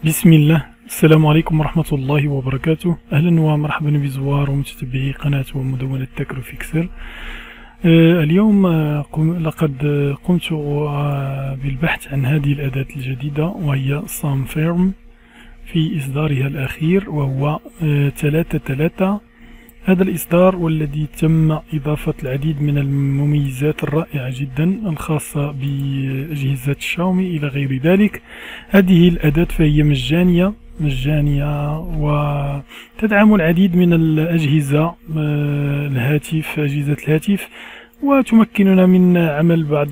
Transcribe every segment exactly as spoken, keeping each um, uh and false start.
بسم الله. السلام عليكم ورحمة الله وبركاته. أهلا ومرحبا بزوار ومتتبعي قناة ومدونة تكروفيكسل. آه اليوم آه قم لقد آه قمت آه بالبحث عن هذه الأداة الجديدة، وهي سام فيرم في إصدارها الأخير، وهو آه ثلاثة ثلاثة. هذا الإصدار والذي تم إضافة العديد من المميزات الرائعة جدا الخاصة بأجهزة شاومي إلى غير ذلك. هذه الأداة فهي مجانية مجانية وتدعم العديد من الأجهزة الهاتف أجهزة الهاتف، وتمكننا من عمل بعض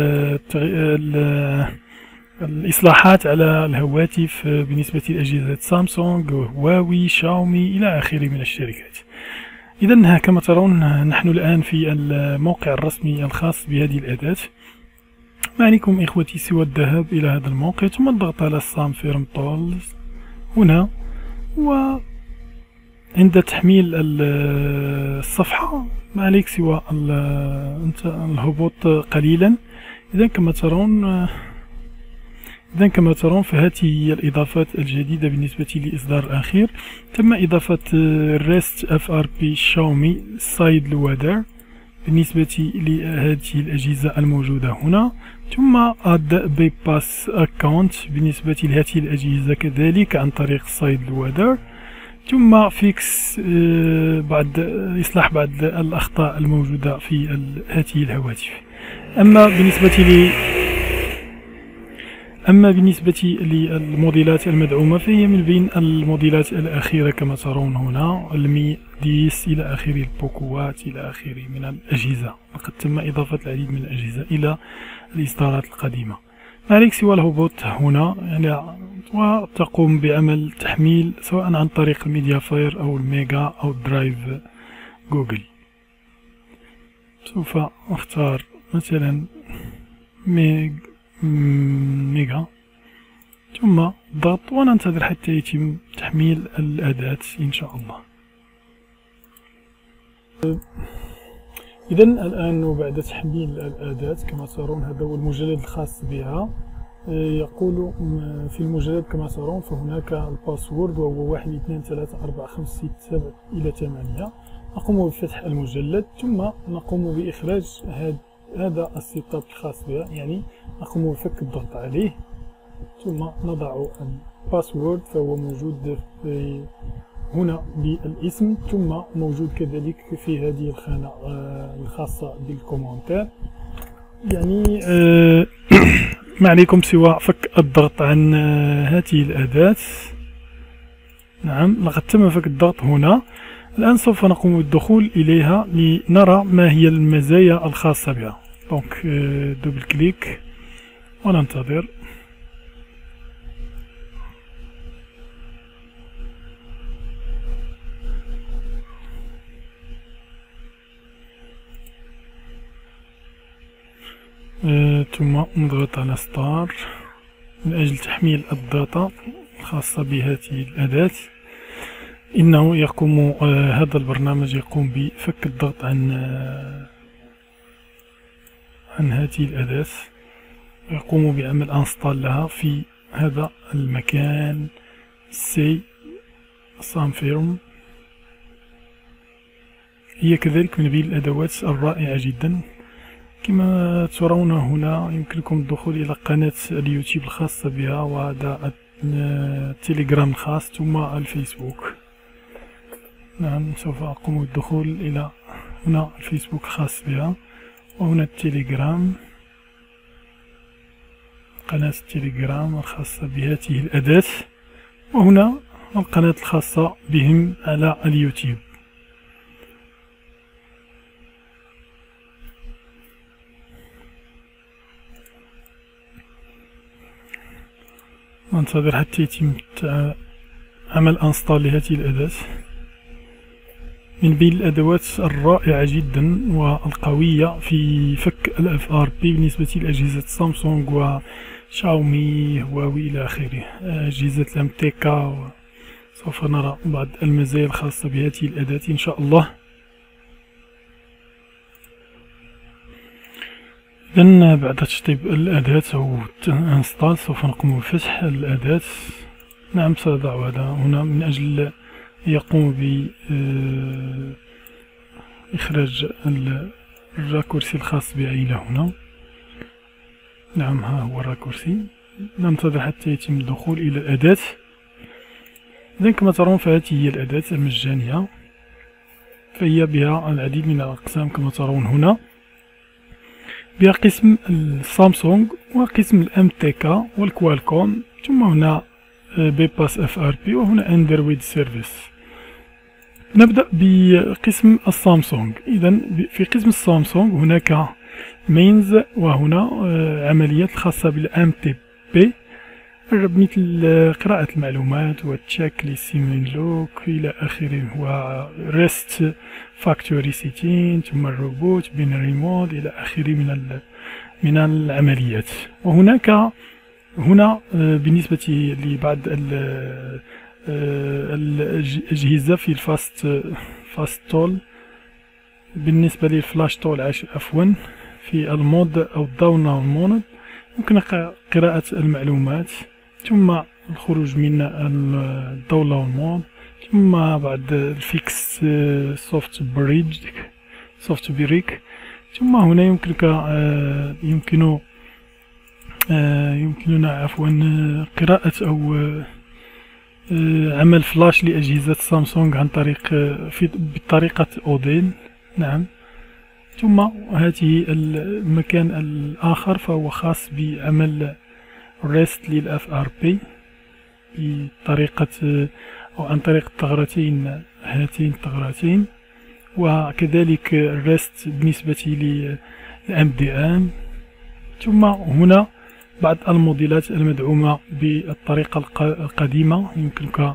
الإصلاحات على الهواتف بالنسبة لأجهزة سامسونج هواوي شاومي إلى آخره من الشركات. إذن كما ترون نحن الآن في الموقع الرسمي الخاص بهذه الأداة. ما عليكم إخوتي سوى الذهاب إلى هذا الموقع ثم الضغط على سام فيرم تولز هنا، وعند تحميل الصفحة ما عليك سوى الهبوط قليلا. إذن كما ترون إذا كما ترون فهذه هي الإضافات الجديدة بالنسبة للإصدار الأخير. تم إضافة ريست اف ار بي شاومي سايد لوادر بالنسبة لهذه الأجهزة الموجودة هنا، ثم اد بي باس اكونت بالنسبة لهذه الأجهزة كذلك عن طريق سايد لوادر، ثم فيكس بعد إصلاح بعض الأخطاء الموجودة في هذه الهواتف. أما بالنسبة لي أما بالنسبة للموديلات المدعومة فهي من بين الموديلات الأخيرة كما ترون هنا، المي ديس إلى آخره، البوكوات إلى آخره من الأجهزة. لقد تم إضافة العديد من الأجهزة إلى الإصدارات القديمة. ما عليك سوى الهبوط هنا يعني، وتقوم بعمل تحميل سواء عن طريق الميديا فاير أو الميجا أو الدرايف جوجل. سوف أختار مثلا ميج ميجا ثم ضغط وننتظر حتى يتم تحميل الأداة إن شاء الله. إذا الآن وبعد تحميل الأداة كما ترون هذا هو المجلد الخاص بها. يقول في المجلد كما ترون فهناك الباسورد وهو واحد اثنين ثلاثة أربعة خمسة ستة سبعة إلى ثمانية. نقوم بفتح المجلد ثم نقوم بإخراج هذا هذا السيت اب الخاص بها، يعني نقوم بفك الضغط عليه ثم نضع الباسورد، فهو موجود في هنا بالاسم ثم موجود كذلك في هذه الخانة الخاصة بالكومنتات. يعني آه ما عليكم سوى فك الضغط عن هذه الأداة. نعم لقد تم فك الضغط هنا. الآن سوف نقوم بالدخول إليها لنرى ما هي المزايا الخاصة بها. دونك دوبل كليك وننتظر. أه ثم نضغط على ستار من أجل تحميل الداتا الخاصة بهذه الأداة. إنه يقوم آه هذا البرنامج يقوم بفك الضغط عن آه عن هذه الأداة، يقوم بعمل انستال لها في هذا المكان سي سام فيرم. هي كذلك من بين الأدوات الرائعة جدا. كما ترون هنا يمكنكم الدخول إلى قناة اليوتيوب الخاصة بها، وهذا التليجرام الخاص ثم الفيسبوك. نعم سوف أقوم بالدخول إلى هنا الفيسبوك الخاص بها، وهنا التليجرام قناة التليجرام الخاصة بهذه الأداة، وهنا القناة الخاصة بهم على اليوتيوب. ننتظر حتى يتم عمل انستال لهذه الأداة. من بين الأدوات الرائعة جدا والقوية في فك الاف ار بي بالنسبة لأجهزة سامسونج وشاومي هواوي إلى آخره، أجهزة الام تي كا. سوف نرى بعض المزايا الخاصة بهذه الأداة إن شاء الله. إذن بعد تشطيب الأداة أو انستال سوف نقوم بفتح الأداة نعم سأضع هذا هنا من أجل يقوم بإخراج الراكورسي الخاص بها إلى هنا. نعم ها هو الراكورسي. ننتظر حتى يتم الدخول إلى الأداة. إذن كما ترون فهذه هي الأداة المجانية، فهي بها العديد من الأقسام كما ترون هنا، بها قسم السامسونج وقسم الام تي كا والكوالكوم، ثم هنا بيباس اف ار بي، وهنا اندرويد سيرفيس. نبدأ بقسم السامسونج. إذن في قسم السامسونج هناك مينز، وهنا عمليات خاصة بالام تي بي مثل قراءة المعلومات وتشيك للسيمين لوك إلى آخره، وريست فاكتوري سيتين، ثم الروبوت بينري مود إلى آخره من من العمليات. وهناك هنا بالنسبة لبعض الأجهزة في الفاست فاست تول، بالنسبة للفلاش تول عفوا في المود أو الداون مود يمكن قراءة المعلومات، ثم الخروج من الداون مود، ثم بعد الفيكس سوفت بريدج سوفت بريك، ثم هنا يمكنك يمكن يمكننا عفوا قراءة أو عمل فلاش لأجهزة سامسونج عن طريق في بطريقة أودين. نعم. ثم هذه المكان الآخر فهو خاص بعمل ريست للأف ار بي بطريقة أو عن طريق الثغرتين هاتين الثغرتين، وكذلك الريست بالنسبة للام دي ام. ثم هنا بعض الموديلات المدعومة بالطريقة القديمة، يمكنك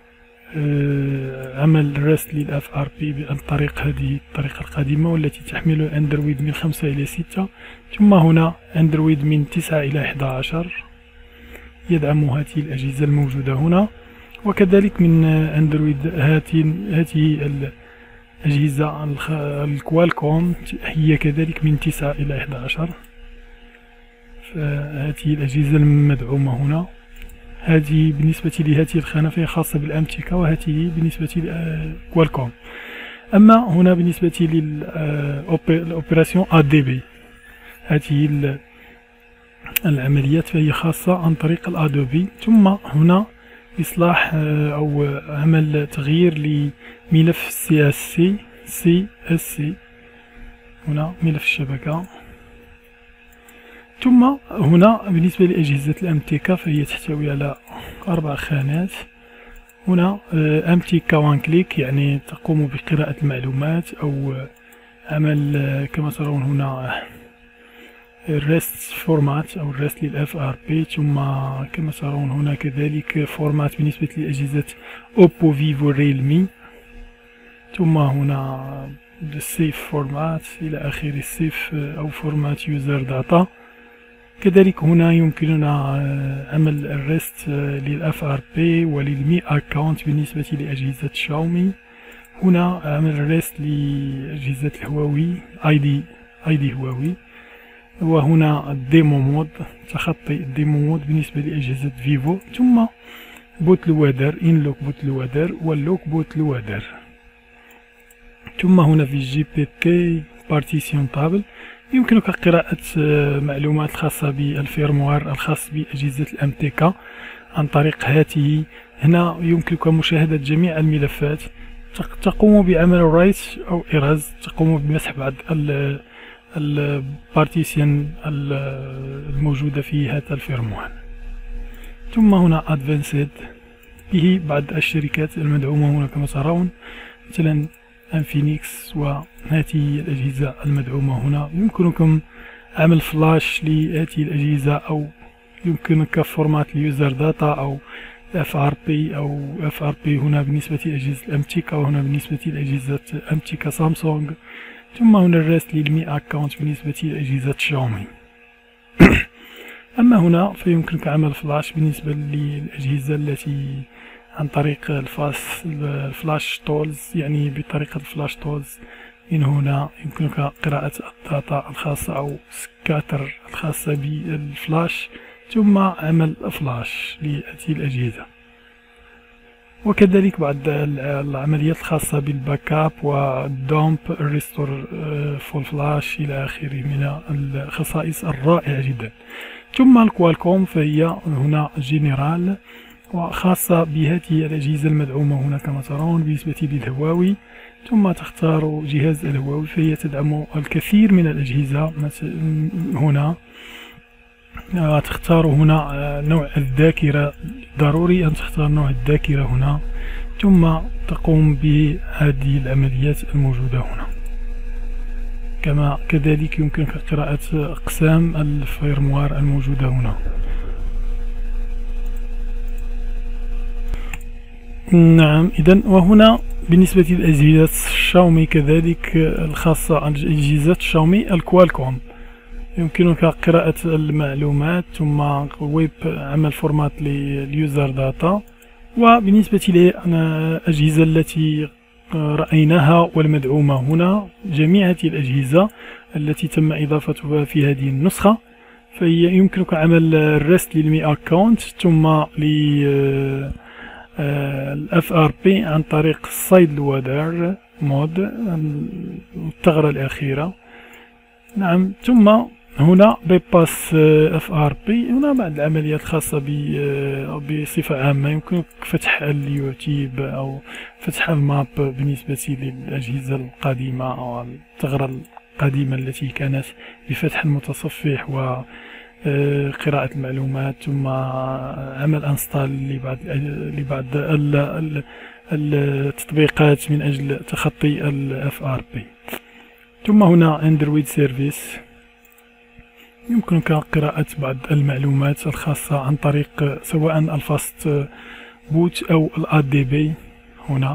عمل ريست للأف ار بي عن طريق هذه الطريقة القديمة والتي تحمل اندرويد من خمسة إلى ستة، ثم هنا اندرويد من تسعة إلى أحد عشر يدعم هذه الأجهزة الموجودة هنا، وكذلك من اندرويد هاتين هذه الأجهزة الكوالكوم هي كذلك من تسعة إلى أحد عشر. فهذه الأجهزة المدعومة هنا، هذه بالنسبة لهذه الخانة فهي خاصة بالام تي كا، وهذه بالنسبة لكوالكوم. أما هنا بالنسبة للأوبراسيون ا دي بي، هذه العمليات فهي خاصة عن طريق الأدوبي. ثم هنا إصلاح أو عمل تغيير لملف سي اس سي سي اس سي، هنا ملف الشبكة. ثم هنا بالنسبة لأجهزة الام تي كا فهي تحتوي على أربع خانات. هنا ام تي كا وان كليك، يعني تقوم بقراءة المعلومات أو عمل كما ترون هنا الريست فورمات أو الريست للأف ار بي. ثم كما ترون هنا كذلك فورمات بالنسبة لأجهزة أوبو فيفو ريلمي. ثم هنا السيف فورمات إلى آخر السيف أو فورمات يوزر داتا. كذلك هنا يمكننا عمل الريست للأف ار بي وللمي أكاونت بالنسبة لأجهزة شاومي. هنا عمل الريست لأجهزة الهواوي اي دي اي دي هواوي. وهنا الديمو مود، تخطي الديمو مود بالنسبة لأجهزة فيفو. ثم بوت لوادر، إن لوك بوت لوادر واللوك بوت لوادر. ثم هنا في جي بي تي بارتيسيون تابل، يمكنك قراءة معلومات الخاصة بالفيرموار الخاص بأجهزة الام تي كا عن طريق هاته. هنا يمكنك مشاهدة جميع الملفات، تقوم بعمل رايت أو إيراز، تقوم بمسح بعض البارتيسيون الموجودة في هذا الفيرموار. ثم هنا ادفانسد، به بعض الشركات المدعومة هنا كما ترون، مثلا انفينيكس، وهذه الأجهزة المدعومة هنا. يمكنكم عمل فلاش لهذه الأجهزة، أو يمكنك فورمات اليوزر داتا أو اف ار بي أو اف ار بي هنا بالنسبة لأجهزة الام تي كا، وهنا بالنسبة لأجهزة ام تي كا سامسونج. ثم هنا الريست للمي اكاونت بالنسبة لأجهزة شاومي. أما هنا فيمكنك عمل فلاش بالنسبة للأجهزة التي عن طريق الفاس الفلاش تولز، يعني بطريقة الفلاش تولز. من هنا يمكنك قراءة الداتا الخاصة أو سكاتر الخاصة بالفلاش، ثم عمل فلاش لهذه الأجهزة. وكذلك بعض العمليات الخاصة بالباك اب والدومب الريستور فول فلاش إلى آخره من الخصائص الرائعة جدا. ثم الكوالكوم فهي هنا جنرال وخاصة بهذه الأجهزة المدعومة هنا كما ترون بالنسبة للهواوي. ثم تختار جهاز الهواوي فهي تدعم الكثير من الأجهزة. هنا تختار هنا نوع الذاكرة، ضروري أن تختار نوع الذاكرة هنا، ثم تقوم بهذه العمليات الموجودة هنا. كما كذلك يمكنك قراءة أقسام الفيرموار الموجودة هنا. نعم، إذن وهنا بالنسبة لأجهزة الشاومي كذلك الخاصة عن أجهزة الشاومي الكوالكوم، يمكنك قراءة المعلومات ثم ويب عمل فورمات لليوزر داتا. وبالنسبة للأجهزة التي رأيناها والمدعومة هنا، جميع هذه الأجهزة التي تم إضافتها في هذه النسخة فهي يمكنك عمل الريست للمي أكاونت ثم ل الاف ار بي عن طريق الصيد الودار مود الثغرة الأخيرة. نعم، ثم هنا بيباس اف ار بي، هنا بعض العمليات الخاصة بصفة عامة، يمكنك فتح اليوتيوب أو فتح الماب بالنسبة للأجهزة القديمة أو الثغرة القديمة التي كانت بفتح المتصفح و قراءة المعلومات ثم عمل انستال لبعض لبعض التطبيقات من أجل تخطي الاف ار بي. ثم هنا اندرويد سيرفيس، يمكنك قراءة بعض المعلومات الخاصة عن طريق سواء الفاست بوت أو الاد دي بي. هنا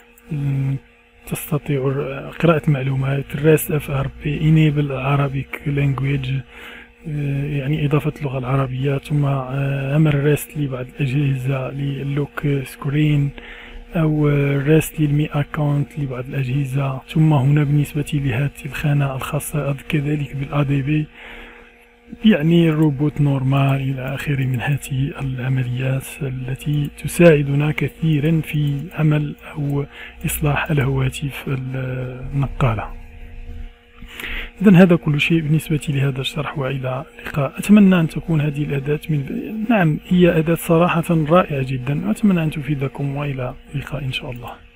تستطيع قراءة المعلومات الريست اف ار بي enable Arabic language، يعني إضافة اللغة العربية، ثم عمل ريست لبعض الأجهزة للوك سكرين أو ريست للمي أكاونت لبعض الأجهزة. ثم هنا بالنسبة لهذه الخانة الخاصة كذلك بالأ دي بي، يعني الروبوت نورمال إلى آخره من هذه العمليات التي تساعدنا كثيرا في عمل أو إصلاح الهواتف النقالة. إذن هذا كل شيء بالنسبة لهذا الشرح، وإلى اللقاء. أتمنى أن تكون هذه الأداة من نعم هي أداة صراحة رائعة جدا، وأتمنى أن تفيدكم، وإلى اللقاء إن شاء الله.